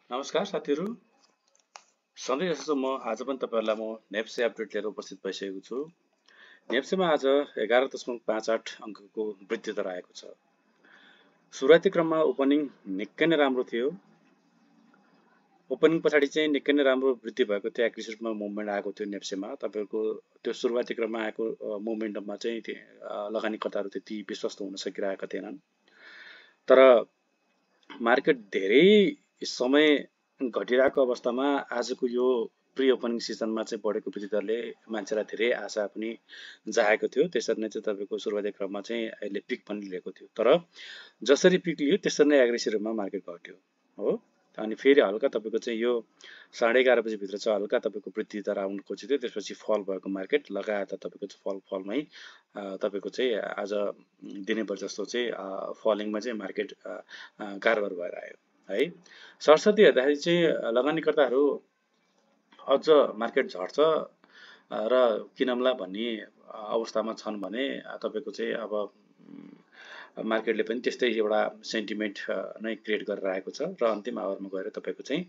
नमस्कार साथीहरू, सधैँ जस्तो म आज पनि तपाईँहरूलाई म नेप्से अपडेट लिएर उपस्थित भइसकेको छु। नेप्सेमा आज 11.58 अङ्कको वृद्धि दर आएको छ। सुरुवाती क्रममा ओपनिङ निकै नै राम्रो थियो। ओपनिङ पछाडि चाहिँ निकै नै राम्रो वृद्धि भएको थियो। एग्रेसिभ रूपमा मुभमेन्ट आएको थियो नेप्सेमा। तपाईँको त्यो सुरुवाती क्रममा आएको मुभमेन्टमा चाहिँ लगानीकर्ताहरू त्यति विश्वस्त हुन सकिरहेका थिएनन्। तर मार्केट धेरै समय घटिरहेको अवस्थामा आजको यो प्री ओपनिङ सिजनमा चाहिँ बढेको वृद्धि दरले मान्छेलाई धेरै आशा पनि जागेको थियो। त्यसरी नै चाहिँ तपाईँको सुरुवाती क्रममा चाहिँ यसले पिक पनि लिएको थियो। तर जसरी पिक लियो त्यसरी नै एग्रेसिभ रूपमा मार्केट घट्यो हो। अनि फेरि हल्का तपाईँको चाहिँ यो 11:30 बजीभित्र चाहिँ हल्का तपाईँको वृद्धि दर आउनु खोजेको थियो। त्यसपछि फल भएको मार्केट लगातार तपाईँको चाहिँ फलमै तपाईँको चाहिँ आज दिनैभर जस्तो चाहिँ फलिङमा चाहिँ मार्केट कारोबार भएर आयो है। सरस्वती हेर्दाखेरि चाहिँ लगानीकर्ताहरू अझ मार्केट झर्छ र किनौँला भन्ने अवस्थामा छन् भने तपाईँको चाहिँ अब मार्केटले पनि त्यस्तै एउटा सेन्टिमेन्ट नै क्रिएट गरेर आएको छ र अन्तिम आवरमा गएर तपाईँको चाहिँ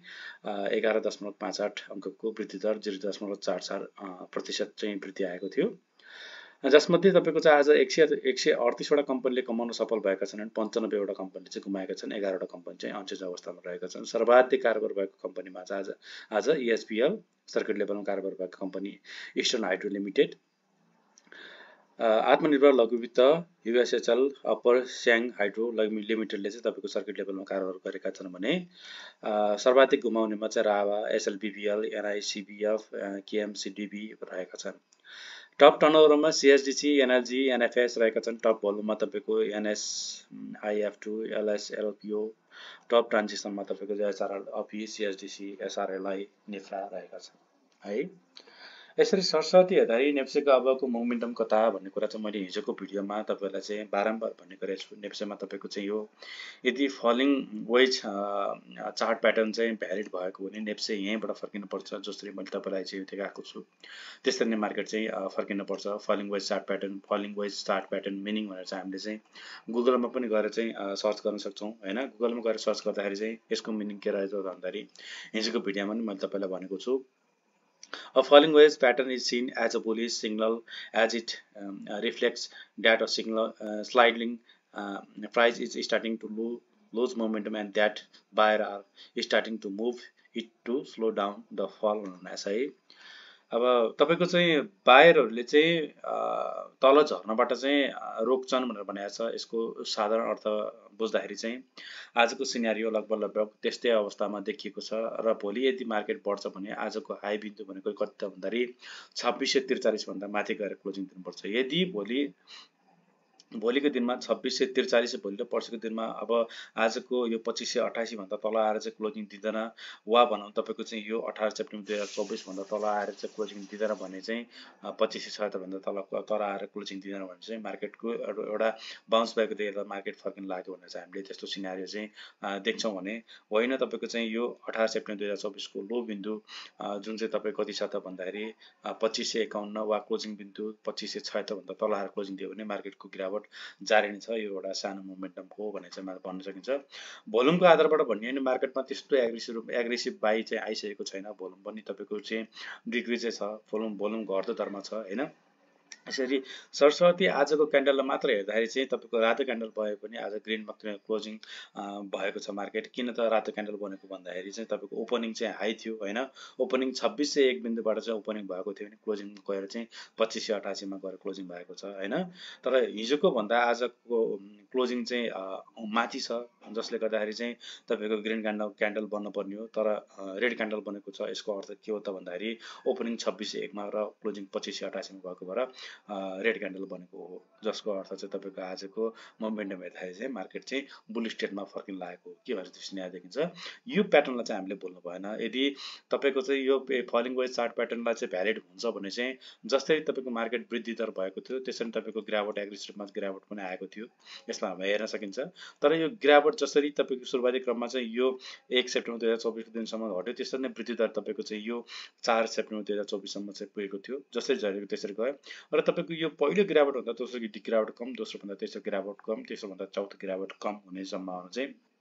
11.58 अङ्कको वृद्धि दर 0.44% चाहिँ वृद्धि आएको थियो। जसमध्ये तपाईँको चाहिँ आज 138वटा कम्पनीले कमाउन सफल भएका छन् भने 95वटा कम्पनीले चाहिँ गुमाएका छन्। 11वटा कम्पनी चाहिँ अनचेन्ज अवस्थामा रहेका छन्। सर्वाधिक कारोबार भएको कम्पनीमा आज ESPL सर्किट लेभलमा कारोबार भएको कम्पनी इस्टर्न हाइड्रो लिमिटेड, आत्मनिर्भर लघु वित्त USHL अप्पर स्याङ हाइड्रो लिमिटेडले चाहिँ तपाईँको सर्किट लेभलमा कारोबार गरेका छन् भने सर्वाधिक गुमाउनेमा चाहिँ राभा, SLBPL, NICBF, KMCDB रहेका छन्। टप टर्नओभरमा CSDC, NLG, NFS रहेका छन्। टप भोल्युममा तपाईँको NSIF2, LSLPO, टप ट्रान्जिसनमा तपाईँको SRL, API, CSDC, SRLI, निफ्रा रहेका छन् है। यसरी सरस्वती हेर्दाखेरि नेप्सेको अबको मोमेन्टम कता भन्ने कुरा चाहिँ मैले हिजोको भिडियोमा तपाईँहरूलाई चाहिँ बारम्बार भन्ने गरेको छु। नेप्सेमा तपाईँको चाहिँ यो यदि फलिङ वेज चार्ट प्याटर्न चाहिँ भ्यालिड भएको भने नेप्से यहीँबाट फर्किनुपर्छ। जसरी मैले तपाईँलाई चाहिँ देखाएको छु त्यसरी नै मार्केट चाहिँ फर्किनुपर्छ। Falling wedge chart pattern meaning भनेर चाहिँ हामीले चाहिँ गुगलमा पनि गएर चाहिँ सर्च गर्न सक्छौँ होइन। गुगलमा गएर सर्च गर्दाखेरि चाहिँ यसको मिनिङ के रहेछ भन्दाखेरि हिजोको भिडियोमा पनि मैले तपाईँलाई भनेको छु। A falling wedge pattern is seen as a bullish signal as it reflects that a signal sliding price is starting to lose momentum and that buyer are starting to move it to slow down the fall है। अब तपाईँको चाहिँ बायरहरूले चाहिँ तल झर्नबाट चाहिँ रोक्छन् भनेर भनेको छ। यसको साधारण अर्थ बुझ्दाखेरि चाहिँ आजको सिनेरियो लगभग त्यस्तै अवस्थामा देखिएको छ र भोलि यदि मार्केट बढ्छ भने आजको हाई बिन्दु भनेको कति त भन्दाखेरि 2643 भन्दा माथि गएर क्लोजिङ दिनुपर्छ। यदि भोलिको दिनमा 2643 भोलि र पर्सिको दिनमा अब आजको यो 2588 भन्दा तल आएर चाहिँ क्लोजिङ दिँदैन वा भनौँ तपाईँको चाहिँ यो 18 सेप्टेम्बर 2024 भन्दा तल आएर चाहिँ क्लोजिङ दिँदैन भने चाहिँ 2576 भन्दा तल आएर क्लोजिङ दिँदैन भने चाहिँ मार्केटको एउटा बाउन्स ब्याक देखेर मार्केट फर्किन लाग्यो भनेर चाहिँ हामीले त्यस्तो सिनारियो चाहिँ देख्छौँ भने होइन। तपाईँको चाहिँ यो 18 सेप्टेम्बर 2024 को लो बिन्दु जुन चाहिँ तपाईँ कति छ त भन्दाखेरि 2551 वा क्लोजिङ बिन्दु 2576 भन्दा तल आएर क्लोजिङ दियो भने मार्केटको गिरावट जारी नै छ। यो एउटा सानो मोमेन्टम हो भने चाहिँ भन्न सकिन्छ। भोल्युमको आधारबाट भन्ने भने मार्केटमा त्यस्तो एग्रेसिभ बाई चाहिँ आइसकेको छैन। भोल्युम पनि तपाईँको चाहिँ डिग्री चाहिँ छ। भोल्युम घट्दो दरमा छ होइन। यसरी सरस्वती आजको क्यान्डललाई मात्र हेर्दाखेरि चाहिँ तपाईँको रातो क्यान्डल भयो पनि आज ग्रिनमा क्लोजिङ भएको छ मार्केट। किन त रातो क्यान्डल बनेको भन्दाखेरि चाहिँ तपाईँको ओपनिङ चाहिँ हाई थियो होइन। ओपनिङ 2601 बिन्दुबाट चाहिँ ओपनिङ भएको थियो भने क्लोजिङ गएर चाहिँ 2588 मा गएर क्लोजिङ भएको छ होइन। तर हिजोको भन्दा आजको क्लोजिङ चाहिँ माथि छ जसले गर्दाखेरि चाहिँ तपाईँको ग्रिन क्यान्डल बन्न पर्ने हो। तर रेड क्यान्डल बनेको छ। यसको अर्थ के हो त भन्दाखेरि ओपनिङ 2601 मा र क्लोजिङ 2588 मा भएको भएर रेड क्यान्डल बनेको हो। जसको अर्थ चाहिँ तपाईँको आजको मोमेन्टम हेर्दाखेरि चाहिँ मार्केट चाहिँ बुल स्टेटमा फर्किन लागेको के भनेर त्यो सिनारी देखिन्छ। यो प्याटर्नलाई चाहिँ हामीले बोल्नु भएन। यदि तपाईँको चाहिँ यो फलिङ वेज चार्ट प्याटर्नलाई चाहिँ भ्यालिड हुन्छ भने चाहिँ जस्तै तपाईँको मार्केट वृद्धि दर भएको थियो त्यसरी तपाईँको गिरावट एग्रेसिभ रूपमा गिरावट पनि आएको थियो। यसमा हामी हेर्न सकिन्छ। तर यो गिरावट जसरी तपाईँको सुरुवाती क्रममा चाहिँ यो 1 सेप्टेम्बर 2024 को दिनसम्म घट्यो त्यसरी नै वृद्धि दर तपाईँको चाहिँ यो 4 सेप्टेम्बर 2024 सम्म चाहिँ पुगेको थियो। जसरी झरेको त्यसरी गयो र तपाईँको यो पहिलो गिरावट भन्दा दोस्रो गिरावट कम, दोस्रो भन्दा तेस्रो गिरावट कम, तेस्रो भन्दा चौथो गिरावट कम हुने सम्भावना चाहिँ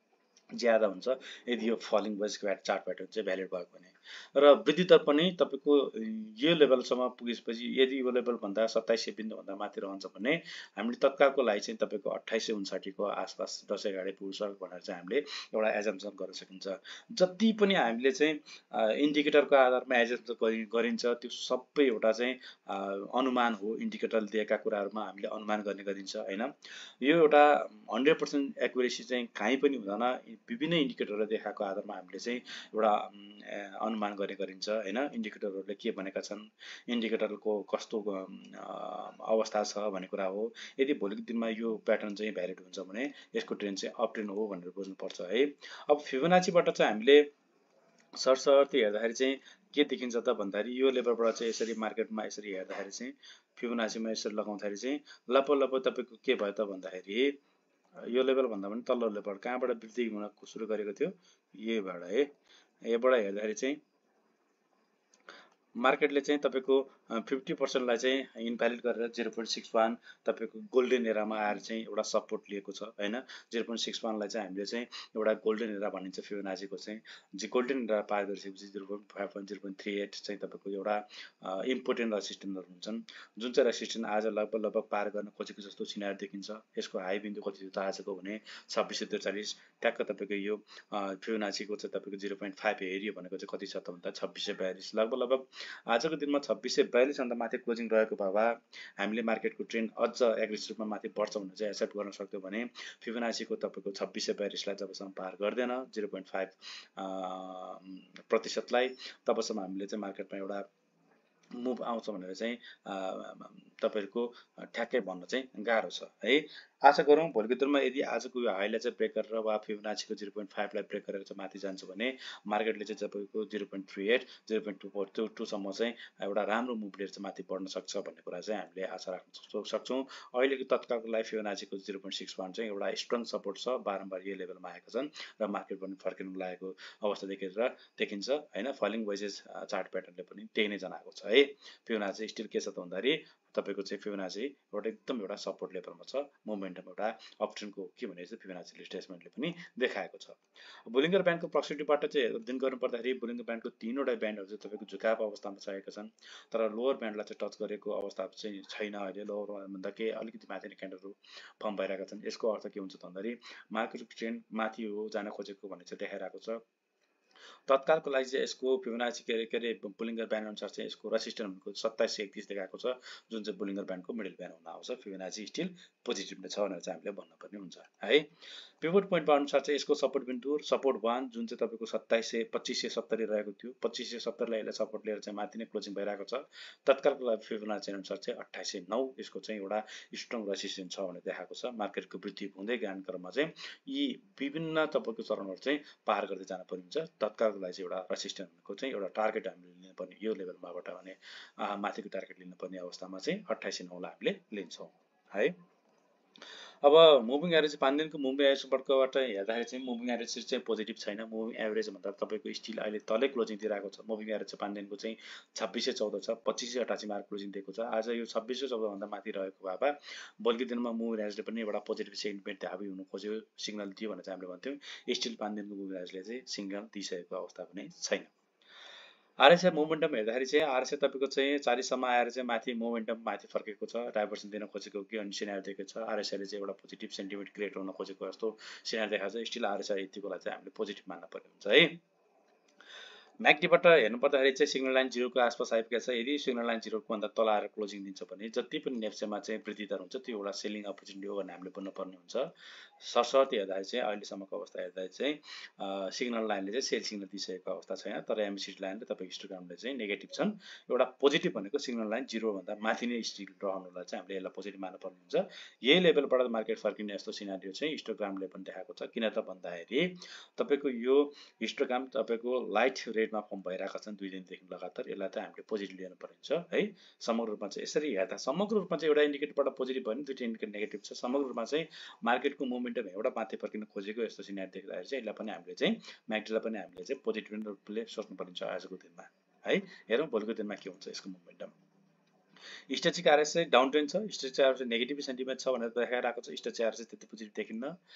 ज्यादा हुन्छ यदि यो फलिङ वेज चार्ट प्याटर्न चाहिँ भ्यालिड भयो भने। र वृद्धि दर पनि तपाईँको यो लेभलसम्म पुगेपछि यदि यो लेभलभन्दा 2700 बिन्दुभन्दा माथि रहन्छ भने हामीले तत्कालको लागि चाहिँ तपाईँको 2859 को आसपास 10 अगाडि पुग्छ भनेर चाहिँ हामीले एउटा एजम्सन गर्न सकिन्छ। जति पनि हामीले चाहिँ इन्डिकेटरको आधारमा एजम्सन गरिन्छ त्यो सबै एउटा चाहिँ अनुमान हो। इन्डिकेटरले दिएका कुराहरूमा हामीले अनुमान गर्ने गरिन्छ हैन। यो एउटा 100% एक्युरेसी चाहिँ कहीँ पनि हुँदैन। विभिन्न इन्डिकेटरले देखाएको आधारमा हामीले चाहिँ एउटा अनुमान गर्ने गरिन्छ हैन। इन्डिकेटरहरूले के भनेका छन्, इन्डिकेटरको कस्तो अवस्था छ भन्ने कुरा हो। यदि भोलिको दिनमा यो प्याटर्न चाहिँ भ्यालिड हुन्छ भने यसको ट्रेन्ड चाहिँ अप ट्रेन्ड हो भनेर बुझ्नुपर्छ है। अब फिबोनाचीबाट चाहिँ हामीले सरसर्ती हेर्दाखेरि चाहिँ के देखिन्छ त भन्दाखेरि यो लेभलबाट चाहिँ यसरी मार्केटमा यसरी हेर्दाखेरि चाहिँ फिबोनाचीमा यसरी लगाउँदाखेरि चाहिँ लप तपाईँको के भयो त भन्दाखेरि यो लेभल भन्दा पनि तल्लो लेभल कहाँबाट वृद्धि हुन सुरु गरेको थियो, यहीबाट है। यहाँबाट हेर्दाखेरि चाहिँ मार्केटले चाहिँ तपाईँको 50% लाई चाहिँ इनभ्यालिड गरेर 0.61 तपाईँको गोल्डन एरामा आएर चाहिँ एउटा सपोर्ट लिएको छ हैन। 0.61 लाई चाहिँ हामीले चाहिँ एउटा गोल्डन एरा भनिन्छ फिबोनाचीको चाहिँ। गोल्डन एरा पार गरिसकेपछि 0.5 0.38 चाहिँ तपाईँको एउटा इम्पोर्टेन्ट रेसिस्टेन्सहरू हुन्छन्, जुन चाहिँ रेसिस्टेन्स आज लगभग पार गर्न खोजेको जस्तो सिनारी देखिन्छ। यसको हाई बिन्दु कति थियो त आजको भने 2643। ट्याक्क तपाईँको यो फिबोनाचीको चाहिँ तपाईँको 0.5 हेरियो भनेको चाहिँ कति छ त भन्दा 2642। लगभग आजको दिनमा 2642 भन्दा माथि क्लोजिङ रहेको भए हामीले मार्केटको ट्रेन्ड अझ एग्रेसिभ रूपमा माथि बढ्छ भनेर चाहिँ एक्सेप्ट गर्न सक्थ्यो भने फिबोनाचीको तपाईँको 2642 लाई जबसम्म पार गर्दैन 0.5% लाई तबसम्म हामीले चाहिँ मार्केटमा एउटा मुभ आउँछ भनेर चाहिँ तपाईहरुको ठ्याक्कै भन्न चाहिँ गाह्रो छ है। आशा गरौँ भोलिको दिनमा यदि आजको यो हाईलाई चाहिँ ब्रेक गरेर वा फिबोनाचीको 0.5 लाई ब्रेक गरेर चाहिँ माथि जान्छ भने मार्केटले चाहिँ तपाईँको 0.38 0.2 सम्म चाहिँ एउटा राम्रो मुभ लिएर चाहिँ माथि बढ्न सक्छ भन्ने कुरा चाहिँ हामीले आशा राख्न सक्छौं। अहिलेको तत्कालको लागि फिबोनाचीको 0.61 चाहिँ एउटा स्ट्रङ सपोर्ट छ। बारम्बार यो लेभलमा आएका छन् र मार्केट पनि फर्किन लागेको अवस्था देखिन्छ हैन। फलिङ वेजेस चार्ट प्याटर्नले पनि त्यही नै जनाएको छ है। फिबोनाची स्टिल के छ त भन्दाखेरि तपाईको चाहिँ फिबोनाची एउटा एकदम एउटा सपोर्ट लेभलमा छ। मोमेन्टम एउटा अपट्रेन्डको के भने चाहिँ फिबोनाची रिट्रेसमेन्टले पनि देखाएको छ। बोलिङ्गर ब्यान्डको पर्सपेक्टिभबाट चाहिँ अध्ययन गर्नु पर्दाखेरि बोलिङ्गर ब्यान्डको तीनवटा ब्यान्डहरु चाहिँ तपाईको झुकाव अवस्थामा रहेका छन्, तर लोअर ब्यान्डलाई चाहिँ टच गरेको अवस्था चाहिँ छैन। अहिले लोअर भन्दा के अलिकति माथि नै क्यान्डलहरु फर्म भइरहेका छन्। यसको अर्थ के हुन्छ त भन्दाखेरि मार्केटको ट्रेन्ड माथि हो जान खोजेको भन्ने चाहिँ देखाइरहेको छ। तत्कालको लागि चाहिँ यसको फिबोनाची के अरे बोलिङ्गर ब्यान्ड अनुसार चाहिँ यसको रेसिस्टेन्स भनेको 2731 देखाएको छ, जुन चाहिँ बोलिङ्गर ब्यान्डको मिडल ब्यान्ड हुन आउँछ। फिबोनाची स्टिल पोजिटिभ नै छ भनेर चाहिँ हामीले भन्न पर्ने हुन्छ है। पिभट पोइन्ट अनुसार चाहिँ यसको सपोर्ट बिन्दु सपोर्ट 1 जुन चाहिँ तपाईको 2570 रहेको थियो, 2570 लाई यसले सपोर्ट लिएर चाहिँ माथि नै क्लोजिङ भइरहेको छ। तत्कालको लागि फिबोनाची अनुसार चाहिँ 2809 यसको चाहिँ एउटा स्ट्रङ रेसिस्टेन्स छ भनेर देखाएको छ। मार्केटको वृद्धि हुँदै गएको क्रममा चाहिँ यी विभिन्न तपाईको चरणहरु चाहिँ पार गर्दै जान पर्ने हुन्छ। तत्कालको लागि चाहिँ एउटा रेसिस्टेन्सको चाहिँ एउटा टार्गेट हामीले लिनुपर्ने यो लेभलमाबाट भने माथिको टार्गेट लिनुपर्ने अवस्थामा चाहिँ 2809 लाई हामीले लिन्छौं है। अब मुभिङ एभरेज 5 दिनको मुभिङ एभरेजबाट हेर्दाखेरि चाहिँ मुभिङ एभरेज चाहिँ पोजिटिभ छैन। मुभिङ एभरेज भन्दा तपाईको स्टिल अहिले तलै क्लोजिङ दिइरहेको छ। मुभिङ एभरेज चाहिँ 5 दिनको चाहिँ 2614 छ, 2588 मा क्लोजिङ दिएको छ। आज यो 2614 भन्दा माथि रहेको भए भोलिको दिनमा मुभिङ एभरेजले पनि एउटा पोजिटिभ सेन्टिमेन्ट हाबी हुन खोज्यो, सिग्नल दियो भनेर चाहिँ हामीले भन्थ्यौं। स्टिल 5 दिनको मुभिङ एभरेजले चाहिँ सिग्नल दिइसकेको अवस्था पनि छैन। आरएसआई मोमेन्टम हेर्दाखेरि चाहिँ आरएसआई तपाईको चाहिँ 40 सम्म आएर चाहिँ माथि मोमेन्टम माथि फर्केको छ, डाइभर्सन दिन खोजेको के अन्य सिनारी देखेको छ। आरएसआईले चाहिँ एउटा पोजिटिभ सेन्टिमेन्ट क्रिएट हुन खोजेको जस्तो सिनारी देखाएको छ। स्टिल आरएसआई यतिकोलाई चाहिँ हामीले पोजिटिभ मान्न पर्ने हुन्छ है। म्याकडीबाट हेर्नु पर्दाखेरि चाहिँ सिग्नल लाइन 0 को आसपास आइपुगेको छ। यदि सिग्नल लाइन 0 को भन्दा तल आएर क्लोजिङ दिन्छ भने जति पनि नेप्सेमा चाहिँ वृद्धि दर हुन्छ त्यो एउटा सेलिङ अपर्च्युनिटी हो भन्ने हामीले बुझ्नु पर्ने हुन्छ। सरसर्ती हेर्दाखेरि चाहिँ अहिलेसम्मको अवस्था हेर्दाखेरि चाहिँ सिग्नल लाइनले चाहिँ सेल सिग्नल दिइसकेको अवस्था छैन, तर एमएसिडी लाइन र तपाईको हिस्टोग्रामले चाहिँ नेगेटिभ छन्। एउटा पोजिटिभ भनेको सिग्नल लाइन 0 भन्दा माथि नै स्टिल रहनुलाई चाहिँ हामीले यसलाई पोजिटिभ मान्न पर्ने हुन्छ। यही लेभलबाट मार्केट फर्किने जस्तो सिनारियो चाहिँ हिस्टोग्रामले पनि देखाएको छ। किन त भन्दाखेरि तपाईको यो हिस्टोग्राम तपाईको लाइट रेडमा फर्म भइरहेका छन् 2 दिनदेखि लगातार। यसलाई चाहिँ हामीले पोजिटिभ लिनु पर्ने हुन्छ है। समग्र रूपमा चाहिँ यसरी हेर्दा समग्र रूपमा चाहिँ एउटा इन्डिकेटरबाट पोजिटिभ भयो भने दुईटा इन्डिकेटर नेगेटिभ छ। समग्र रूपमा चाहिँ मार्केटको मोमेन्टम एउटा माथि फर्किन खोजेको यस्तो सिनारी देख्दाखेरि चाहिँ यसलाई पनि हामीले चाहिँ म्याकडीलाई पनि हामीले चाहिँ पोजिटिभ रूपले सोच्नु पर्ने छ आजको दिनमा है। हेरौँ भोलिको दिनमा के हुन्छ यसको मोमेन्टम। स्ट्याटिक आरएस चाहिँ डाउन ट्रेन्ड छ। स्ट्याटिक आरएस नेगेटिभ सेन्टिमेन्ट छ भनेर देखाइरहेको छ। स्ट्याटिक आरएस त्यति पोजिटिभ देखिन्न।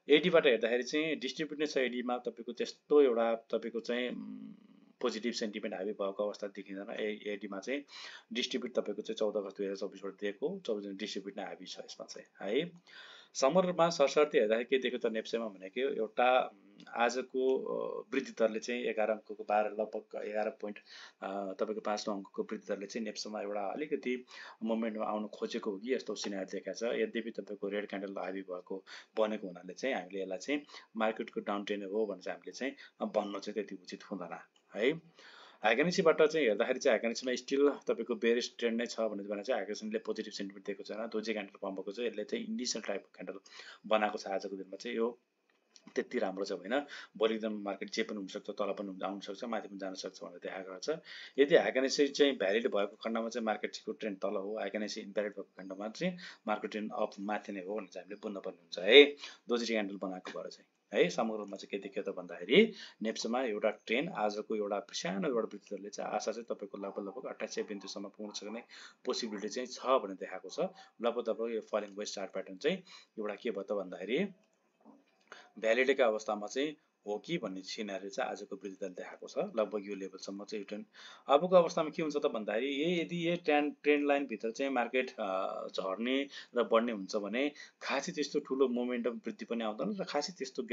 एडीबाट हेर्दाखेरि चाहिँ डिस्ट्रिब्युट नै छ एडीमा तपाईँको त्यस्तो एउटा तपाईँको चाहिँ पोजिटिभ सेन्टिमेन्ट हाबी भएको अवस्था देखिँदैन। एडीमा चाहिँ डिस्ट्रिब्युट तपाईँको चाहिँ 14 अगस्त 2024बाट दिएको 24 डिस्ट्रिब्युट नै हाबी छ यसमा चाहिँ है। समरमा सरसर्ती हेर्दाखेरि के देख्यो त नेप्सेमा भनेको एउटा आजको वृद्धि दरले चाहिँ 11 अङ्कको 12 लगभग 11 पोइन्ट तपाईँको 5 अङ्कको वृद्धि दरले चाहिँ नेप्सेमा एउटा अलिकति मोमेन्टमा आउनु खोजेको हो कि यस्तो सिनारी देखाएको छ। यद्यपि तपाईँको रेड क्यान्डल हाबी भएको बनेको हुनाले चाहिँ हामीले यसलाई चाहिँ मार्केटको डाउन ट्रेन्ड हो भने चाहिँ हामीले चाहिँ भन्नु चाहिँ त्यति उचित हुँदैन है। हाइगेनेसीबाट चाहिँ हेर्दाखेरि चाहिँ हाइगेनेसीमा स्टिल तपाईँको बेरिस ट्रेन्ड नै छ भने चाहिँ हाइगेनेसीले पोजिटिभ सेन्टिमेन्ट दिएको छैन। दोजी क्यान्डल फर्म भएको छ, यसले चाहिँ इन्डिसियल टाइपको क्यान्डल बनाएको छ। आजको दिनमा चाहिँ यो त्यति राम्रो छ होइन। भोलि एकदम मार्केट जे पनि हुनसक्छ, तल पनि आउन सक्छ, माथि पनि जान सक्छ भनेर देखाएको छ। यदि हाइगेनेसी चाहिँ भ्यालिड भएको खण्डमा चाहिँ मार्केटको ट्रेन्ड तल हो, हाइगेनेसी इन्भ्यालिड भएको खण्डमा चाहिँ मार्केट ट्रेन्ड अप माथि नै हो भने चाहिँ हामीले बुझ्नु पर्ने हुन्छ है। दोजी क्यान्डल बनाएको भएर चाहिँ है। समग्रमा चाहिँ के देखियो त भन्दाखेरि नेप्सेमा एउटा ट्रेन्ड आजको एउटा सानो एउटा वृद्धिदरले चाहिँ आशा चाहिँ तपाईँको लगभग 2800 बिन्दुसम्म पुग्न सक्ने पोसिबिलिटी चाहिँ छ भनेर देखाएको छ। लगभग यो फलिङ वेस्ट चार्ट प्याटर्न चाहिँ एउटा के भयो त भन्दाखेरि भ्यालिडीको अवस्थामा चाहिँ हो कि भन्ने सिनारी चाहिँ आजको वृद्धि दरले देखाएको छ। लगभग यो लेभलसम्म चाहिँ यो ट्रेन्ड अबको अवस्थामा के हुन्छ त भन्दाखेरि यदि यो ट्रेन्ड लाइनभित्र चाहिँ मार्केट झर्ने र बढ्ने हुन्छ भने खासै त्यस्तो ठुलो मोमेन्टम वृद्धि पनि आउँदैन र खासै त्यस्तो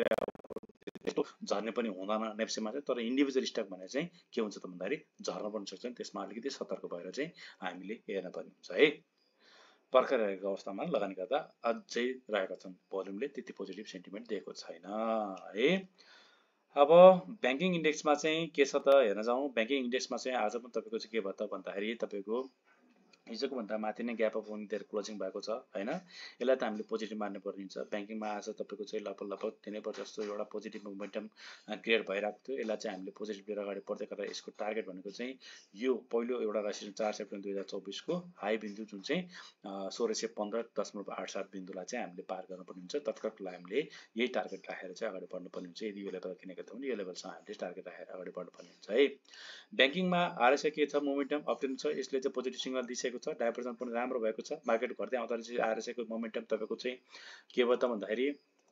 झर्ने पनि हुँदैन नेप्सेमा चाहिँ। तर इन्डिभिजुअल स्टक भने चाहिँ के हुन्छ त भन्दाखेरि झर्न पनि सक्छ। त्यसमा अलिकति सतर्क भएर चाहिँ हामीले हेर्न पर्ने हुन्छ है। पर्खर रहेको अवस्थामा लगानी गर्दा अझै रहेका छन्, भोल्युमले त्यति पोजिटिभ सेन्टिमेन्ट दिएको छैन है। अब ब्याङ्किङ इन्डेक्समा चाहिँ के छ त हेर्न जाउँ। ब्याङ्किङ इन्डेक्समा चाहिँ आज पनि तपाईँको चाहिँ के भयो त भन्दाखेरि तपाईँको हिजोको भन्दा माथि नै ग्याप अप हुने क्लोजिङ भएको छ होइन। यसलाई त हामीले पोजिटिभ मान्नु पर्ने हुन्छ। ब्याङ्किङमा आज तपाईँको चाहिँ लगभग 3% जस्तो एउटा पोजिटिभ मोमेन्टम क्रिएट भइरहेको थियो। यसलाई चाहिँ हामीले पोजिटिभ लिएर अगाडि बढ्दै गर्दा यसको टार्गेट भनेको चाहिँ यो पहिलो एउटा रेसिडेन्ट 4 सेप्टेम्बर 2024 को हाई बिन्दु जुन चाहिँ 1615.87 बिन्दुलाई चाहिँ हामीले पार गर्नुपर्ने हुन्छ। तत्काल हामीले यही टार्गेट राखेर चाहिँ अगाडि बढ्नुपर्ने हुन्छ। यदि यो लेभल किनेको थियो भने यो लेभलसँग हामीले टार्गेट राखेर अगाडि बढ्नुपर्ने हुन्छ है। ब्याङ्किङमा आरएसआई के छ मोमेन्टम अपट्रेन्ड छ, यसले चाहिँ पोजिटिभ सिग्नल दिइसकेको छ। डाइभर्जन पनि राम्रो भएको छ। मार्केट घट्दै आउँदा चाहिँ आरएसआईको मोमेन्टम तपाईँको चाहिँ के भयो त भन्दाखेरि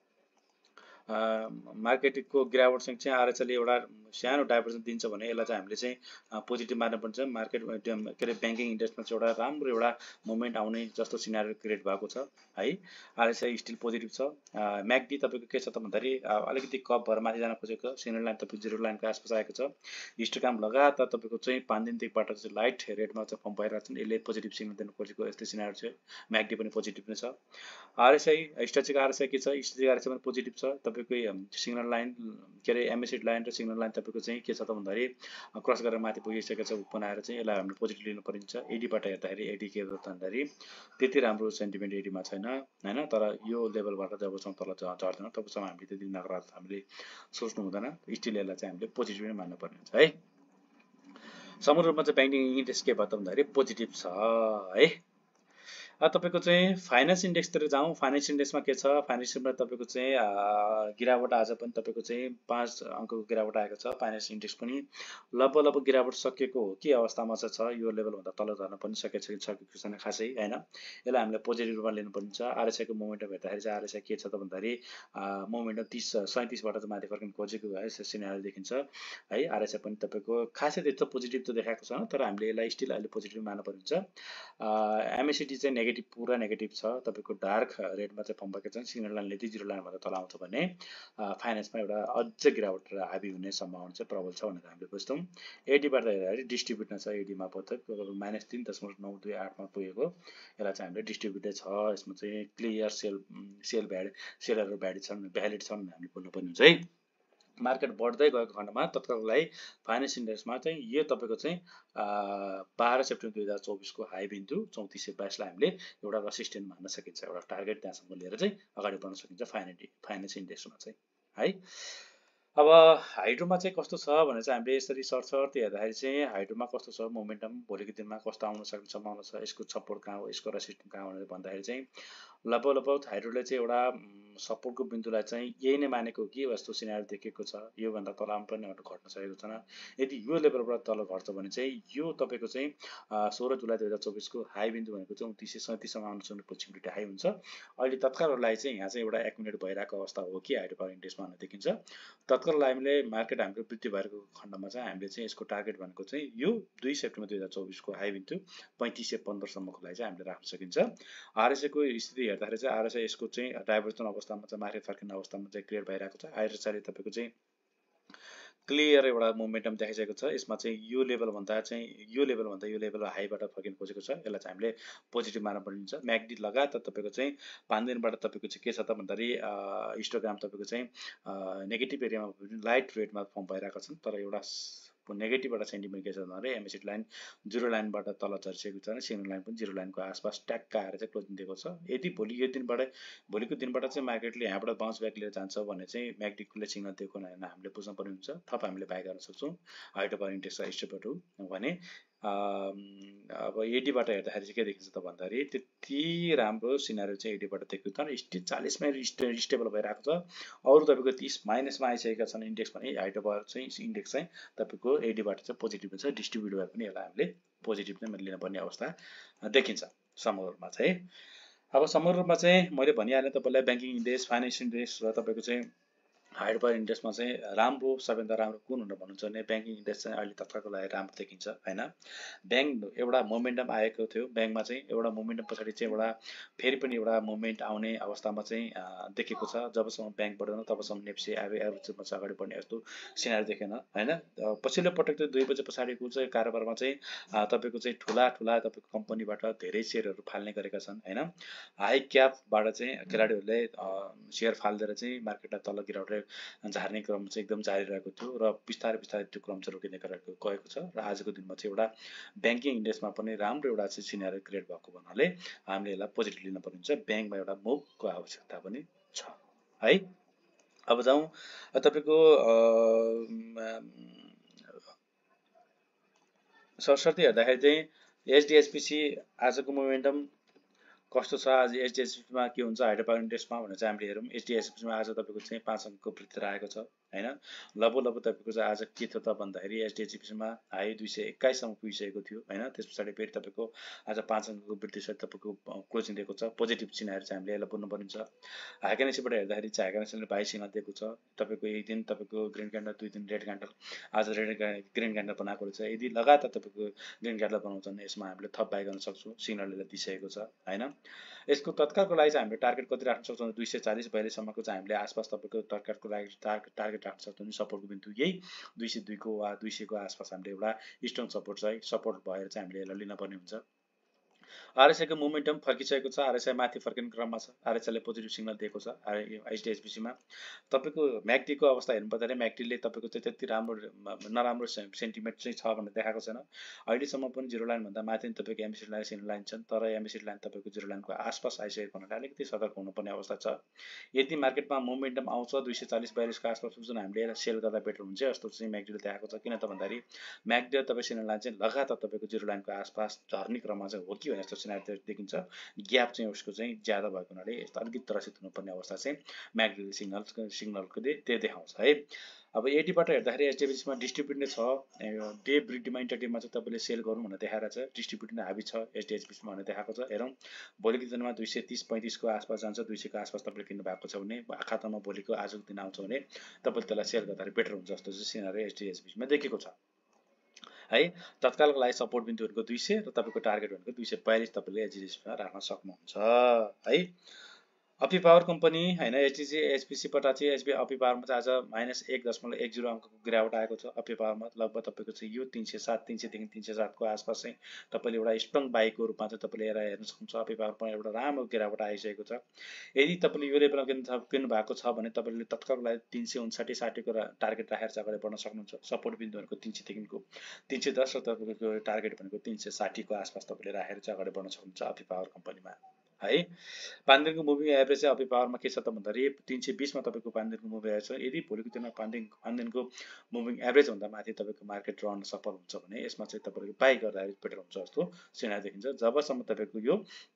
मार्केटको गिरावटसँग चाहिँ आरएसआईले एउटा सानो डाइभर्जन दिन्छ भने यसलाई चाहिँ हामीले चाहिँ पोजिटिभ मान्नुपर्छ। मार्केट के अरे ब्याङ्किङ इन्डेक्समा चाहिँ एउटा राम्रो एउटा मोमेन्ट आउने जस्तो सिनारियो क्रिएट भएको छ है। आरएसआई स्टिल पोजिटिभ छ। म्याकडी तपाईँको के छ त भन्दाखेरि अलिकति कप भएर माथि जान खोजेको छ। सिग्नल लाइन तपाईँको 0 लाइनको आसपास आएको छ। हिस्टोग्राम लगातार तपाईँको चाहिँ 5 दिनदेखिबाट चाहिँ लाइट रेटमा चाहिँ फर्म भइरहेको छ। यसले पोजिटिभ सिग्नल दिन खोजेको यस्तै सिनारियो छ। म्याकडी पनि पोजिटिभ नै छ। आरएसआई स्ट्याटिक आरएसआई के छ, स्ट्याटिक आरएसआई पनि पोजिटिभ छ। तपाईँको सिग्नल लाइन के अरे एमएसिड लाइन र सिग्नल लाइन तपाईँको चाहिँ के छ त भन्दाखेरि क्रस गरेर माथि पुगिसकेको छ बनाएर चाहिँ यसलाई हामीले पोजिटिभ लिनु परिन्छ। एडीबाट हेर्दाखेरि एडी के हो त भन्दाखेरि त्यति राम्रो सेन्टिमेन्ट एडीमा छैन होइन। तर यो लेभलबाट जबसम्म तल झर्दैन तबसम्म हामीले त्यति नकारात्मक हामीले सोच्नु हुँदैन। स्टिल यसलाई चाहिँ हामीले पोजिटिभ नै मान्नुपर्ने हुन्छ है। समग्र रूपमा चाहिँ ब्याङ्किङ इन्डेक्स के भयो त भन्दाखेरि पोजिटिभ छ है। तपाईँको चाहिँ फाइनेन्स इन्डेक्सतिर जाउँ। फाइनेन्स इन्डेक्समा के छ, फाइनेन्स इन्डेक्समा तपाईँको चाहिँ गिरावट आज पनि तपाईँको चाहिँ 5 अङ्कको गिरावट आएको छ। फाइनेन्स इन्डेक्स पनि लगभग गिरावट सकेको हो कि अवस्थामा चाहिँ छ। यो लेभलभन्दा तल झर्न पनि सकेको छैन खासै होइन। यसलाई हामीले पोजिटिभ रूपमा लिनुपर्ने हुन्छ। आरएसआईको मोमेन्टम हेर्दाखेरि चाहिँ आरएसआई के छ त भन्दाखेरि मोमेन्टम 37बाट चाहिँ माथि फर्किन खोजेको है सिनारियो देखिन्छ है। आरएसआई पनि तपाईँको खासै त्यस्तो पोजिटिभ त देखाएको छैन, तर हामीले यसलाई स्टिल अहिले पोजिटिभ मान्नुपर्ने हुन्छ। एमएसिडी चाहिँ नेगेटिभ पुरा नेगेटिभ छ। तपाईँको डार्क रेडमा चाहिँ फर्म भएको छ। सिग्नल लाइनले यदि 0 लाइनभन्दा तल आउँछ भने फाइनेन्समा एउटा अझ गिरावट हाबी हुने सम्भावना चाहिँ प्रबल छ भनेर हामीले बुझ्छौँ। एडीबाट हेर्दाखेरि डिस्ट्रिब्युट छ। एडीमा -3.928 मा पुगेको। यसलाई चाहिँ हामीले डिस्ट्रिब्युटेड छ। यसमा चाहिँ क्लियर सेलरहरू भ्यालिड छन् हामीले बोल्नुपर्ने हुन्छ है। मार्केट बढ्दै गएको खण्डमा तत्काललाई फाइनेन्स इन्डेक्समा चाहिँ यो तपाईँको चाहिँ 12 सेप्टेम्बर 2024 को हाई बिन्दु 3422 लाई हामीले एउटा रेसिस्टेन्ट मान्न सकिन्छ। एउटा टार्गेट त्यहाँसम्म लिएर चाहिँ अगाडि बढ्न सकिन्छ फाइनेन्स इन्डेक्समा चाहिँ है। अब हाइड्रोमा चाहिँ कस्तो छ भने चाहिँ हामीले यसरी सर्ट हेर्दाखेरि चाहिँ हाइड्रोमा कस्तो छ मोमेन्टम भोलिको दिनमा कस्तो आउन सक्ने सम्भावना छ, यसको सपोर्ट कहाँ हो, यसको रेसिस्टेन्स कहाँ हो भनेर भन्दाखेरि चाहिँ लगभग हाइड्रोले चाहिँ एउटा सपोर्टको बिन्दुलाई चाहिँ यही नै मानेको कि यस्तो सिनारी देखेको छ, योभन्दा तल पनि घट्न सकेको छैन। यदि यो लेभलबाट तल घट्छ भने चाहिँ यो तपाईँको चाहिँ 16 जुलाई 2024 को हाई बिन्दु भनेको चाहिँ 2937 सम्म आउन सक्ने पोसिबिलिटी हाई हुन्छ। अहिले तत्कालको लागि चाहिँ यहाँ चाहिँ एउटा एक्युमुलेट भइरहेको अवस्था हो कि हाइड्रो पावर इन्डेक्समा भनेर देखिन्छ। तत्काल हामीले मार्केट हाम्रो वृद्धि भएको खण्डमा चाहिँ हामीले चाहिँ यसको टार्गेट भनेको चाहिँ यो 2 सेप्टेम्बर 2024 को हाई बिन्दु 3515 सम्मको लागि चाहिँ हामीले राख्न सकिन्छ। आरएसए को स्थिति हेर्दाखेरि चाहिँ आरएसए यसको चाहिँ डाइभर्जन अवस्थामा चाहिँ माथि फर्किने अवस्थामा चाहिँ क्लियर भइरहेको छ। आरएसएले तपाईँको चाहिँ क्लियर एउटा मोमेन्टम देखाइसकेको छ। यसमा चाहिँ यो लेभलभन्दा यो लेभल हाईबाट फर्किन खोजेको छ। यसलाई चाहिँ हामीले पोजिटिभ मान्न परिन्छ। म्याकडी लगातार तपाईँको चाहिँ 5 दिनबाट तपाईँको चाहिँ के छ त भन्दाखेरि हिस्टोग्राम तपाईँको चाहिँ नेगेटिभ एरियामा लाइट रेटमा फर्म भइरहेका छन्। तर एउटा नेगेटिभबाट सेन्टिमेन्ट के छ भन्दाखेरि एमएसिडी लाइन 0 लाइनबाट तल झरिसकेको छ भने सिग्नल लाइन पनि 0 लाइनको आसपास ट्याक्क आएर चाहिँ क्लोजिङ दिएको छ। यदि भोलिको दिनबाट चाहिँ मार्केटले यहाँबाट बाउन्स ब्याक लिएर जान्छ भने चाहिँ म्याकडीले सिग्नल दिएको हामीले बुझ्न पर्ने हुन्छ। थप हामीले बाई गर्न सक्छौँ हाइड्रो पावर इन्डेक्स स्टेपबाट भने अब एडीबाट हेर्दाखेरि चाहिँ के देखिन्छ त भन्दाखेरि त्यति राम्रो सिनारी चाहिँ एडीबाट देखिन्छ। तर स्टिल 40 मा स्टेबल भइरहेको छ। अरू तपाईँको 30 माइनसमा आइसकेका छन् इन्डेक्स पनि। हाइड्रो पावर चाहिँ इन्डेक्स चाहिँ तपाईँको एडीबाट चाहिँ पोजिटिभ हुन्छ। डिस्ट्रिब्युट भए पनि यसलाई हामीले पोजिटिभ नै लिनुपर्ने अवस्था देखिन्छ समग्र रूपमा चाहिँ। अब समग्र रूपमा चाहिँ मैले भनिहालेँ तपाईँलाई ब्याङ्किङ इन्डेक्स, फाइनेन्स इन्डेक्स र तपाईँको चाहिँ हाइड्रो पावर इन्डेक्समा चाहिँ राम्रो सबैभन्दा राम्रो कुन भनेर भन्नुहुन्छ भने ब्याङ्किङ इन्डेक्स चाहिँ अहिले तत्कालको लागि राम्रो देखिन्छ हैन। ब्याङ्क एउटा मोमेन्टम आएको थियो। ब्याङ्कमा चाहिँ एउटा मोमेन्टम पछाडि चाहिँ एउटा फेरि पनि एउटा मोमेन्ट आउने अवस्थामा चाहिँ देखेको छ। जबसम्म ब्याङ्क बढ्दैन तबसम्म नेप्सी एभरेजमा चाहिँ अगाडि बढ्ने जस्तो सिनारी देखेन हैन। पछिल्लो पटक चाहिँ 2 बजे पछाडिको चाहिँ कारोबारमा चाहिँ तपाईँको चाहिँ ठुला तपाईँको कम्पनीबाट धेरै सेयरहरू फाल्ने गरेका छन् हैन। हाई क्यापबाट चाहिँ खेलाडीहरूले सेयर फालिदिएर चाहिँ मार्केटलाई तल गिराउँदै झार्ने क्रम चाहिँ एकदम जारी रहेको थियो र बिस्तारै त्यो क्रम चाहिँ रोकिने गएको छ। र आजको दिनमा चाहिँ एउटा ब्याङ्किङ इन्डेक्समा पनि राम्रो एउटा चाहिँ सिनारी क्रिएट भएको भन्नाले हामीले यसलाई पोजिटिभ लिन पर्ने हुन्छ। ब्याङ्कमा एउटा मुभको आवश्यकता पनि छ है। अब जाउँ तपाईँको सरस्वती हेर्दाखेरि चाहिँ एचडिएचपिसी आजको मोमेन्टम कस्तो छ, आज एचडिएचपीमा के हुन्छ हाइड्रो पावर इन्डेक्समा भनेर चाहिँ हामीले हेरौँ। एचडिएचपीमा आज तपाईँको चाहिँ 5 अङ्कको वृद्धि रहेको छ हैन। लगभग तपाईँको चाहिँ आज के थियो त भन्दाखेरि एचडिएचपीमा हाई 221 सम्म पुगिसकेको थियो हैन। त्यस पछाडि फेरि तपाईँको आज 5 अङ्कको वृद्धिसहित तपाईँको क्लोजिङ दिएको छ। पोजिटिभ सिनारी चाहिँ हामीले यसलाई बुझ्नुपर्ने हुन्छ। हाइकेनेसीबाट हेर्दाखेरि चाहिँ हाइकेनेसीले बाई सिग्नल दिएको छ। तपाईँको एक दिन तपाईँको ग्रिन क्यान्डल, 2 दिन रेड क्यान्डल, आज ग्रिन क्यान्डल बनाएको रहेछ। यदि लगातार तपाईँको ग्रिन क्यान्डल बनाउँछ भने यसमा हामीले थप बाई गर्न सक्छौँ। सिग्नलले दिइसकेको छ हैन। यसको तत्कालको लागि चाहिँ हामीले टार्गेट कति राख्न सक्छौँ 240-42 सम्मको चाहिँ हामीले आसपास तपाईँको तत्कालको लागि टार्गेट राख्न सक्छौँ। सपोर्टको बिन्दु यही 202 को वा 200 को आसपास हामीले एउटा स्ट्रङ सपोर्ट भएर चाहिँ हामीले यसलाई लिनुपर्ने हुन्छ। आरएसआईको मोमेन्टम फर्किसकेको छ। आरएसआई माथि फर्किने क्रममा छ। आरएसआईले पोजिटिभ सिग्नल दिएको छ एचडिएचपीसीमा। तपाईँको म्याकडीको अवस्था हेर्नु पर्दाखेरि म्याकडीले तपाईँको चाहिँ त्यति नराम्रो सेन्टिमेन्ट चाहिँ छ भनेर देखाएको छैन। अहिलेसम्म पनि 0 लाइनभन्दा माथि तपाईँको एमएसिडी लाइन सिग्नल लाइन छन्। तर एमएसिडी लाइन तपाईँको 0 लाइनको आसपास आइसकेको हुनाले अलिकति सतर्क हुनुपर्ने अवस्था छ। यदि मार्केटमा मोमेन्टम आउँछ 240-42 को आसपास जुन हामीले यसलाई सेल गर्दा बेटर हुन्छ जस्तो चाहिँ म्याकडीले देखाएको छ। किन त भन्दाखेरि म्याकडी तपाईँ सिग्नल लाइन चाहिँ लगातार तपाईँको 0 लाइनको आसपास झर्ने क्रममा चाहिँ हो कि जस्तो सिनारी देखिन्छ। ग्याप चाहिँ उसको चाहिँ ज्यादा भएको हुनाले यस्तो अलिकति त्रसित हुनुपर्ने अवस्था चाहिँ म्याकडी सिग्नलको त्यो देखाउँछ है। अब एडीबाट हेर्दाखेरि एचडिएफसीमा डिस्ट्रिब्युट नै छ। डे वृद्धिमा इन्टरडेमा चाहिँ तपाईँले सेल गर्नु भनेर देखाएर छ। डिस्ट्रिब्युट नै हाबी छ एचडिएफसीमा भनेर देखाएको छ। हेरौँ भोलिको दिनमा 230-35 को आसपास जान्छ। 200 को आसपास तपाईँले किन्नु भएको छ भने खातामा भोलिको आजको दिन आउँछ भने तपाईँले त्यसलाई सेल गर्दाखेरि बेटर हुन्छ जस्तो चाहिँ सिनारी एचडिएफसीमा देखेको छ है। तत्कालको लागि सपोर्ट बिन्दुहरूको 200 र तपाईँको टार्गेट भनेको 242 तपाईँले एचडिएफसीमा राख्न सक्नुहुन्छ है। अपी पावर कम्पनी हैन एचपिसीबाट चाहिँ एचपी अपी पावरमा चाहिँ आज -1.10 अङ्कको गिरावट आएको छ। अपी पावरमा लगभग तपाईँको चाहिँ यो 307 300 देखि 307 को आसपास चाहिँ तपाईँले एउटा स्ट्रङ बाईको रूपमा चाहिँ तपाईँले हेर्न सक्नुहुन्छ। अपी पावरमा एउटा राम्रो गिरावट आइसकेको छ। यदि तपाईँले यो लेभलमा किन्नु भएको छ भने तपाईँले तत्कालको लागि 359-60 को टार्गेट राखेर चाहिँ अगाडि बढ्न सक्नुहुन्छ। सपोर्ट बिन्दु भनेको 300 देखिको 310 र तपाईँको टार्गेट भनेको 360 को आसपास तपाईँले राखेर चाहिँ अगाडि बढ्न सक्नुहुन्छ अपी पावर कम्पनीमा है। 5 दिनको मुभिङ एभरेज चाहिँ अपी पावरमा के छ त भन्दाखेरि 320 मा तपाईँको 5 दिनको मुभिङ एभरेज छ। यदि भोलिको दिनमा 5 दिनको मुभिङ एभरेज भन्दा माथि तपाईँको मार्केट रहन सफल हुन्छ भने यसमा चाहिँ तपाईँको बाई गर्दाखेरि बेटर हुन्छ जस्तो सिनारी देखिन्छ। जबसम्म तपाईँको यो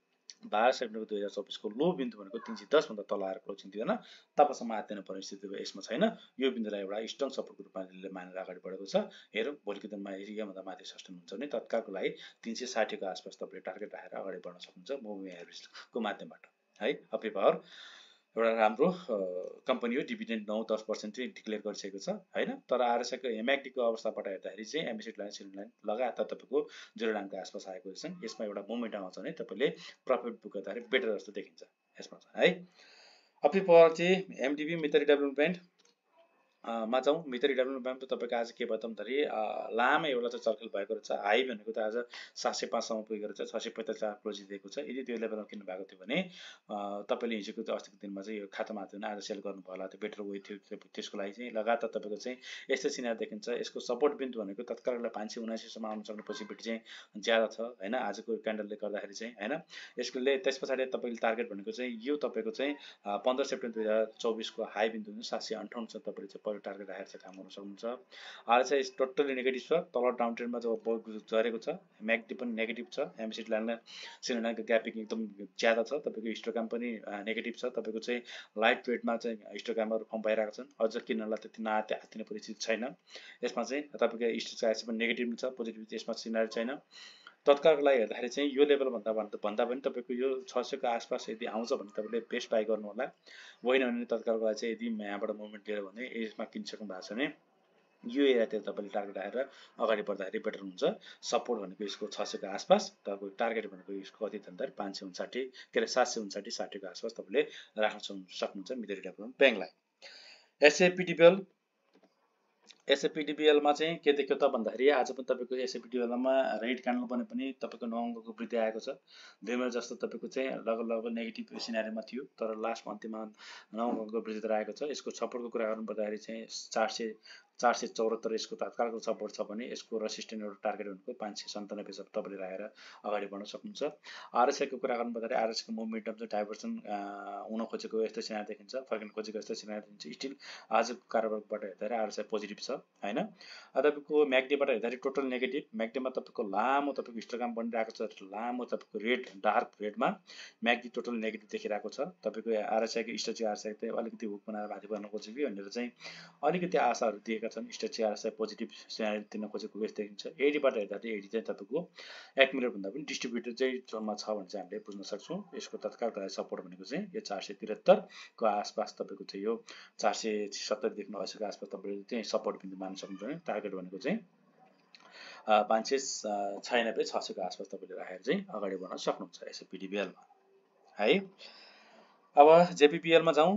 12 सेप्टेम्बर 2024 को लो बिन्दु भनेको 310 भन्दा तल आएर क्लोजिङ दिँदैन, तबसम्म आत्तिने परिस्थिति यसमा छैन। यो बिन्दुलाई एउटा स्ट्रङ सपोर्टको रूपमा मानेर अगाडि बढेको छ। हेरौँ भोलिको दिनमा योभन्दा माथि सस्टेन हुन्छ भने तत्कालको लागि 360 को आसपास तपाईँले टार्गेट राखेर अगाडि बढ्न सक्नुहुन्छ मुभिङ एभरेजको माध्यमबाट है। अप्री पावर एउटा राम्रो कम्पनी हो, डिभिडेन्ड 9-10% चाहिँ डिक्लेयर गरिसकेको छ हैन। तर आरएसआईको एमएक्डीको अवस्थाबाट हेर्दाखेरि चाहिँ एमएसिड लाइन सिलिङ लाइन लगातार तपाईँको 0 लाइनको आसपास आएको छ। यसमा एउटा मोमेन्टम आउँछ भने तपाईँले प्रफिट बुक गर्दाखेरि बेटर जस्तो देखिन्छ यसमा है। अप्री पावर चाहिँ एमडिबी मितरी डेभलपमेन्ट मा जाउँ। मितरी डेभलपमेन्ट त तपाईँको आज के भयो त भन्दाखेरि लामै एउटा चाहिँ चर्केल भएको रहेछ। हाई भनेको त आज 705 सम्म पुगेको रहेछ, 645 क्लोजिङ दिएको छ। यदि त्यो लेभलमा किन्नु भएको थियो भने तपाईँले हिजोको अस्तिको दिनमा चाहिँ यो खातामा थियो भने आज सेल गर्नुभयो होला, त्यो बेटर वे थियो। त्यसको लागि चाहिँ लगातार तपाईँको चाहिँ यस्तै सिनारी देखिन्छ। यसको सपोर्ट बिन्दु भनेको तत्काल 579 सम्म आउन सक्ने पोसिबिलिटी चाहिँ ज्यादा छ हैन आजको क्यान्डलले गर्दाखेरि चाहिँ हैन। यसले त्यस पछाडि तपाईँले टार्गेट भनेको चाहिँ यो तपाईँको चाहिँ 15 सेप्टेम्बर 2024 को हाई बिन्दु 758 छ। तपाईँले चाहिँ टार्गेट राखेर चाहिँ काम गर्न सक्नुहुन्छ। आरएसआई टोटली नेगेटिभ छ, तल डाउन ट्रेन्डमा जो झरेको छ। म्याक्डी पनि नेगेटिभ छ, एमएसिड लाइनमा सिलिङ लाइनको ग्यापिङ एकदम ज्यादा छ। तपाईँको हिस्टोग्राम पनि नेगेटिभ छ। तपाईँको चाहिँ लाइट वेटमा चाहिँ हिस्टोग्रामहरू फर्म भइरहेको छन्, अझ किन्नलाई त्यति आत्तिने परिस्थिति छैन। यसमा चाहिँ तपाईँको स्टोक पनि नेगेटिभ छ, पोजिटिभ यसमा सिनारी छैन। तत्कालको लागि हेर्दाखेरि चाहिँ यो लेभल भन्दा पनि तपाईँको यो 600 को आसपास यदि आउँछ भने तपाईँले बेस्ट बाई गर्नु होला। होइन भने तत्कालको लागि चाहिँ यदि यहाँबाट मुभमेन्ट लिएर भने यसमा किनिसक्नु भएको छ भने यो एरियातिर तपाईँले टार्गेट आएर अगाडि बढ्दाखेरि बेटर हुन्छ। सपोर्ट भनेको यसको 600 को आसपास, तपाईँको टार्गेट भनेको यसको कति भन्दाखेरि 559 के अरे 759 60 को आसपास तपाईँले राख्न सक्नुहुन्छ मितरी डेभलपमेन्ट ब्याङ्कलाई। एसएपीडीबीएलमा चाहिँ के देख्यो त भन्दाखेरि आज पनि तपाईँको एसएपीडीबीएलमा रेड क्यान्डल बने पनि तपाईँको 9 अङ्कको वृद्धि आएको छ। 2 महिना जस्तो तपाईँको चाहिँ लगभग नेगेटिभ सिनारीमा थियो, तर लास्ट मन्थमा 9 अङ्कको वृद्धि आएको छ। यसको सपोर्टको कुरा गर्नुपर्दाखेरि चाहिँ 474 यसको तत्कालको सपोर्ट छ भने यसको रेसिस्टेन्ट एउटा टार्गेट भनेको 597 सब तपाईँले राखेर अगाडि बढ्न सक्नुहुन्छ। आरएसआईको कुरा गर्नुपर्दाखेरि आरएसआईको मुभमेन्टम चाहिँ डाइभर्सन हुन खोजेको यस्तो सिनारी देखिन्छ, फर्किन खोजेको यस्तो सिनारी देखिन्छ। स्टिल आजको कारोबारबाट हेर्दाखेरि आरएसआई पोजिटिभ छ हैन। तपाईँको म्याक्डीबाट हेर्दाखेरि टोटल नेगेटिभ। म्याक्डीमा तपाईँको लामो तपाईँको हिस्टोग्राम बनिरहेको छ, लामो तपाईँको रेड डार्क रेडमा म्याक्डी टोटल नेगेटिभ देखिरहेको छ। तपाईँको आरएसआईको स्ट्रेचिङ आरएसआई चाहिँ अलिकति हुक बनाएर माथि बढ्न खोजेको कि भनेर चाहिँ अलिकति आशाहरू दिएका छन्। स्ट्रेचिङ आरएसआई पोजिटिभ सिनारी दिन खोजेको यस्तो देखिन्छ। एडीबाट हेर्दाखेरि एडी चाहिँ तपाईँको एक्युमुलेटर भन्दा पनि डिस्ट्रिब्युटर चाहिँ जोनमा छ भने चाहिँ हामीले बुझ्न सक्छौँ। यसको तत्कालको लागि सपोर्ट भनेको चाहिँ यो 473 को आसपास, तपाईँको चाहिँ यो 470 देखि 80 को आसपास तपाईँले चाहिँ सपोर्ट बिन्दु मान्न सक्नुहुन्छ। टार्गेट भनेको चाहिँ 596 600 को आसपास तपाईँले राखेर चाहिँ अगाडि बढ्न सक्नुहुन्छ एसएपीडीबीएलमा है। अब जेपीपीएलमा जाउँ।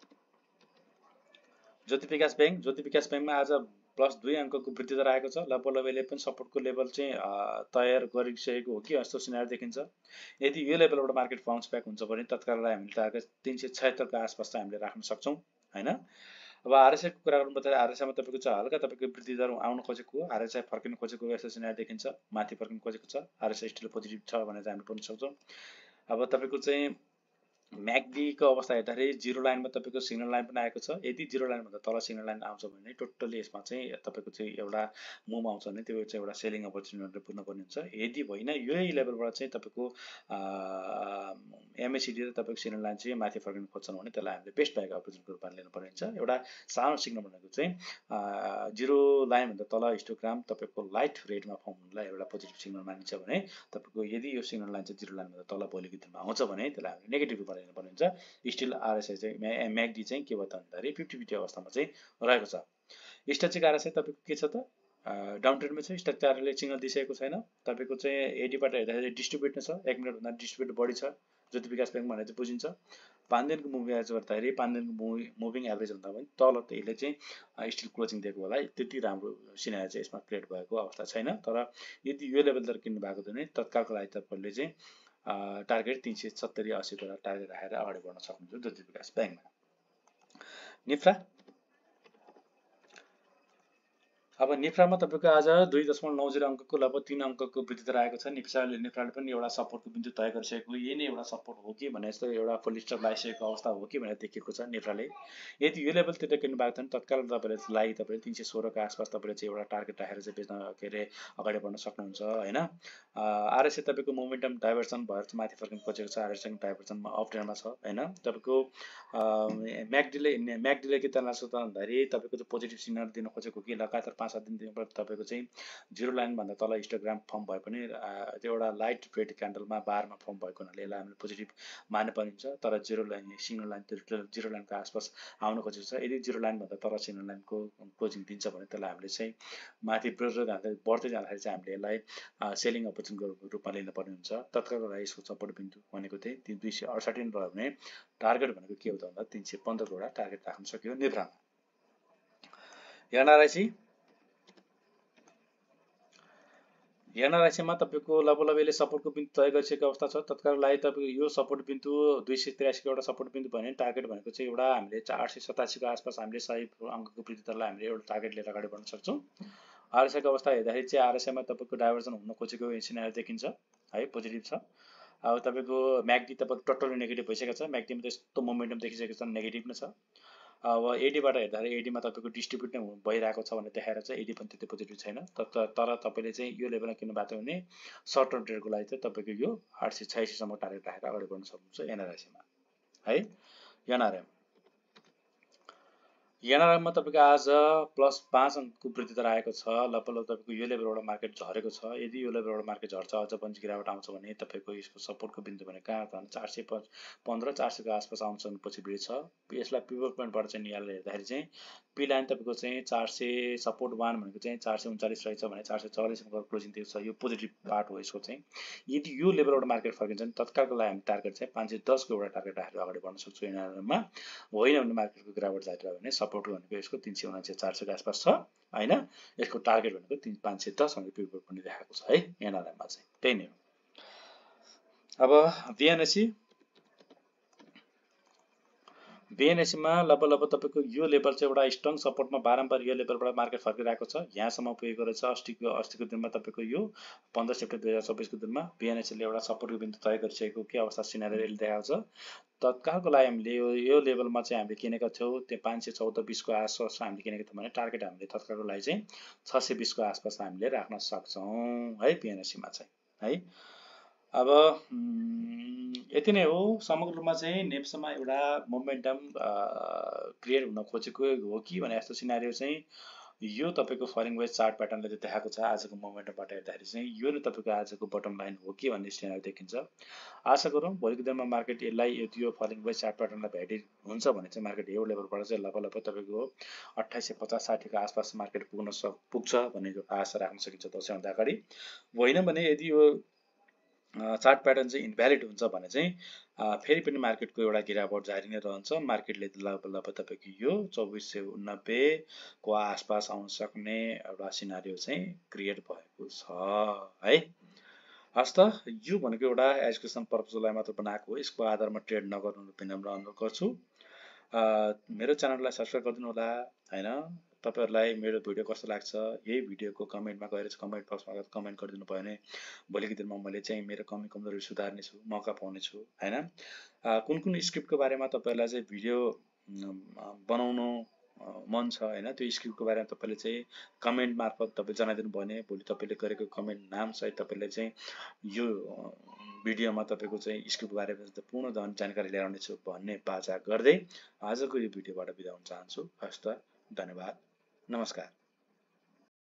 ज्योति विकास ब्याङ्कमा आज +2 अङ्कको वृद्धि दर आएको छ। लगभग यसले पनि सपोर्टको लेभल चाहिँ तयार गरिसकेको हो कि जस्तो सिनारी देखिन्छ। यदि यो लेभलबाट मार्केट बाउन्स ब्याक हुन्छ भने तत्काललाई हामीले टार्गेट 376 को आसपास चाहिँ हामीले राख्न सक्छौँ हैन। अब आरएसआईको कुरा गर्नुपर्दा आरएसआईमा तपाईँको चाहिँ हल्का तपाईँको वृद्धि दर आउन खोजेको हो, आरएसआई फर्किन खोजेको यस्तो सिनारी देखिन्छ, माथि फर्किन खोजेको छ। आरएसआई स्टिल पोजिटिभ छ भनेर चाहिँ हामीले बुझ्न सक्छौँ। अब तपाईँको चाहिँ म्याक्डीको अवस्था हेर्दाखेरि 0 लाइनमा तपाईँको सिग्नल लाइन पनि आएको छ। यदि 0 लाइनभन्दा तल सिग्नल लाइन आउँछ भने टोटल्ली यसमा चाहिँ तपाईँको चाहिँ एउटा मुभ आउँछ भने त्यो चाहिँ एउटा सेलिङ अपर्च्युनिटी पुग्नुपर्ने हुन्छ। यदि होइन यही लेभलबाट चाहिँ तपाईँको एमएसिडी र तपाईँको सिग्नल लाइन चाहिँ माथि फर्किन खोज्छन् भने त्यसलाई हामीले बेस्ट बाइको अपर्च्युनिटीको रूपमा लिनुपर्ने हुन्छ। एउटा सानो सिग्नल भनेको चाहिँ 0 लाइनभन्दा तल हिस्टोग्राम तपाईँको लाइट रेडमा फर्म हुनुलाई एउटा पोजिटिभ सिग्नल मानिन्छ भने तपाईँको यदि यो सिग्नल लाइन चाहिँ 0 लाइनभन्दा तल भोलिको दिनमा आउँछ भने त्यसलाई हामीले नेगेटिभ रूपमा लिनुपर्ने हुन्छ। स्टिल आरएसआई चाहिँ म्याक्डी चाहिँ के भयो त भन्दाखेरि 50-50 अवस्थामा चाहिँ रहेको छ। स्ट्याटिक आरएसआई तपाईँको के छ त डाउन ट्रेन्डमा छ। स्ट्याटिक आरएसआईले सिग्नल दिइसकेको छैन। तपाईँको चाहिँ एडीबाट हेर्दाखेरि डिस्ट्रिब्युट नै छ, 1 मिनट भन्दा डिस्ट्रिब्युट बढी छ। ज्योति विकास ब्याङ्क भनेर चाहिँ बुझिन्छ। 5 दिनको मुभिङ एभरेज गर्दाखेरि 5 दिनको मुभिङ एभरेज भन्दा पनि तल त यसले चाहिँ स्टिल क्लोजिङ दिएको होला। त्यति राम्रो सिनारी चाहिँ यसमा क्रिएट भएको अवस्था छैन। तर यदि यो लेभल दर किन्नु भएको थियो भने तत्कालको लागि तपाईँले चाहिँ टार्गेट 370-80 को टार्गेट राखेर अगाडि बढ्न सक्नुहुन्छ ज्योति विकास ब्याङ्कमा। निफ्रा अब नेफ्रामा तपाईँको आज 2.90 अङ्कको लगभग 3 अङ्कको वृद्धि दर आएको छ। नेफ्राले पनि एउटा सपोर्टको बिन्दु तय गरिसकेको, यही नै एउटा सपोर्ट हो कि भने जस्तो एउटा फुल स्टप लगाइसकेको अवस्था हो कि भनेर देखिएको छ नेफ्राले। यदि यो लेभलतिर किन्नु भएको छ भने तत्काल तपाईँले 316 को आसपास तपाईँले चाहिँ एउटा टार्गेट राखेर चाहिँ बेच्न के अरे अगाडि बढ्न सक्नुहुन्छ होइन। आरएसए तपाईँको मोमेन्टम डाइभर्सन भएर चाहिँ माथि फर्किन खोजेको छ। आरएसए डाइभर्सनमा अप ट्रेन्डमा छ होइन। तपाईँको म्याकडीले के तनास त भन्दाखेरि तपाईँको चाहिँ पोजिटिभ सिग्नल दिन खोजेको कि लगातार 5-7 दिनदेखि तपाईँको चाहिँ जिरो लाइनभन्दा तल हिस्टोग्राम फर्म भए पनि त्यो एउटा लाइट रेड क्यान्डलमा बारमा फर्म भएको हुनाले यसलाई हामीले पोजिटिभ मान्नु पर्ने हुन्छ। तर zero line signal line zero लाइनको आसपास आउन खोजेको छ। यदि जिरो लाइनभन्दा तल सिग्नल लाइनको क्लोजिङ दिन्छ भने त्यसलाई हामीले चाहिँ माथि बढ्दै जाँदाखेरि चाहिँ हामीले यसलाई सेलिङ अपर्च्युनिटीको रूपमा लिनुपर्ने हुन्छ। तत्कालको लागि यसको सपोर्ट बिन्दु भनेको चाहिँ 268 रह्यो भने टार्गेट भनेको के हो त भन्दा 315 को एउटा टार्गेट राख्न सक्यो नेफ्रामा। एनआरआईसीमा तपाईँको लगभग सपोर्टको बिन्दु तय गरिसकेको अवस्था छ। तत्कालको लागि तपाईँको यो सपोर्ट बिन्दु 283 को एउटा सपोर्ट बिन्दु भने टार्गेट भनेको चाहिँ एउटा हामीले 887 को आसपास हामीले 100 अङ्कको वृद्धि दरलाई हामीले एउटा टार्गेट लिएर अगाडि बढ्न सक्छौँ। आरएसआईको अवस्था हेर्दाखेरि चाहिँ आरएसआईमा तपाईँको डाइभर्जन हुन खोजेको सिनारियो देखिन्छ है, पोजिटिभ छ। अब तपाईँको म्याकडी तपाईँको टोटली नेगेटिभ भइसकेको छ। म्याकडीमा त्यस्तो मोमेन्टम देखिसकेको छ, नेगेटिभ नै छ। अब एडीबाट हेर्दाखेरि एडीमा तपाईँको डिस्ट्रिब्युट नै भइरहेको छ भने देखाएर चाहिँ एडी पनि त्यति पोजिटिभ छैन। तर तपाईँले चाहिँ यो लेभलमा किन्नु भएको भने सर्ट टर्म ट्रेडको लागि चाहिँ तपाईँको यो 886 सम्म टार्गेट राखेर अगाडि बढ्न सक्नुहुन्छ एनआरआईसीमा है। एनआरआईमा तपाईँको आज +5 अङ्कको वृद्धि दर आएको छ। लगभग तपाईँको यो लेभलबाट मार्केट झरेको छ। यदि यो लेभलबाट मार्केट झर्छ अझ पनि गिरावट आउँछ भने तपाईँको यसको सपोर्टको बिन्दु भने कहाँ त 415 400 को आसपास आउँछ भने पोसिबिलिटी छ। यसलाई पिभट पोइन्टबाट चाहिँ निकालेर हेर्दाखेरि चाहिँ पी लाइन तपाईँको चाहिँ 400 सपोर्ट 1 भनेको चाहिँ 439 रहेछ भने 444 को क्लोजिङ दिएको छ। यो पोजिटिभ पार्ट हो यसको चाहिँ। यदि यो लेभलबाट मार्केट फर्किन्छ भने तत्कालको लागि हामी टार्गेट चाहिँ 510 को एउटा टार्गेट राखेर अगाडि बढ्न सक्छौँ एनआरआईमा। होइन भने मार्केटको गिरावट जान्छ भने सपोर्ट भनेको यसको 379 400 को आसपास छ होइन। यसको टार्गेट भनेको 510 भनेको पिभट पनि देखाएको छ है एनआरआईमा चाहिँ, त्यही नै हो। अब बिएनएसीमा लगभग तपाईँको यो लेभल चाहिँ एउटा स्ट्रङ सपोर्टमा बारम्बार यो लेभलबाट मार्केट फर्किरहेको छ। यहाँसम्म पुगेको रहेछ। अस्तिको दिनमा तपाईँको यो 15 सेप्टेम्बर 2024 को दिनमा बिएनएसीले एउटा सपोर्टको बिन्दु तय गरिसकेको के अवस्था सिनारियो देखाएको छ। तत्कालको लागि हामीले यो लेभलमा चाहिँ हामीले किनेका थियौँ। त्यो 514-20 को आसपास हामीले किनेका थियौँ भने टार्गेट हामीले तत्कालको लागि चाहिँ 620 को आसपास हामीले राख्न सक्छौँ है बिएनएसीमा चाहिँ है। अब यति नै हो। समग्र रूपमा चाहिँ नेप्समा एउटा मोमेन्टम क्रिएट हुन खोजेको हो कि भने यस्तो सिनारियो चाहिँ यो तपाईँको फलिङ वेज चार्ट प्याटर्नले देखाएको छ। आजको मोमेन्टमबाट हेर्दाखेरि चाहिँ यो नै तपाईँको आजको बटम लाइन हो कि भन्ने सिनारियो देखिन्छ। आशा गरौँ भोलिको दिनमा मार्केट यसलाई यो फलिङ वेज चार्ट प्याटर्नलाई भेटी हुन्छ भने चाहिँ मार्केट यो लेभलबाट चाहिँ लगभग तपाईँको 2850-60 को आसपास मार्केट पुग्छ भन्ने आशा राख्न सकिन्छ दसैँभन्दा अगाडि। होइन भने यदि यो चार्ट प्याटर्न चाहिँ इन्भ्यालिड हुन्छ भने चाहिँ फेरि पनि मार्केटको एउटा गिरावट जारी नै रहन्छ। मार्केटले लगभग तपाईँको यो 2490 को आसपास आउन सक्ने एउटा सिनारियो चाहिँ क्रिएट भएको छ है। हस् त, यो भनेको एउटा एजुकेसन पर्पजलाई मात्र बनाएको हो। यसको आधारमा ट्रेड नगर्नु विनम्र अनुरोध गर्छु। मेरो च्यानललाई सब्सक्राइब गरिदिनु होला होइन। तपाईहरुलाई मेरो भिडियो कस्तो लाग्छ यही भिडियोको कमेन्टमा गएर कमेन्ट बक्समा गएर कमेन्ट गरिदिनु भयो भने भोलिको दिनमा मैले चाहिँ मेरो कमी कमजोरी सुधार्ने छु, मौका पाउने छु हैन। कुन स्क्रिप्टको बारेमा तपाईहरुलाई चाहिँ भिडियो बनाउनु मन छ हैन, त्यो स्क्रिप्टको बारेमा तपाईले चाहिँ कमेन्ट मार्फत तपाईले जनाइदिनु भयो भने भोलि तपाईले गरेको कमेन्ट नाम सहित तपाईले चाहिँ यो भिडियोमा तपाईको चाहिँ स्क्रिप्ट बारेमा पूर्ण जानकारी ल्याउने छु भन्ने बाचा गर्दै आजको यो भिडियोबाट बिदा हुन चाहन्छु। हस्त, धन्यवाद, नमस्कार।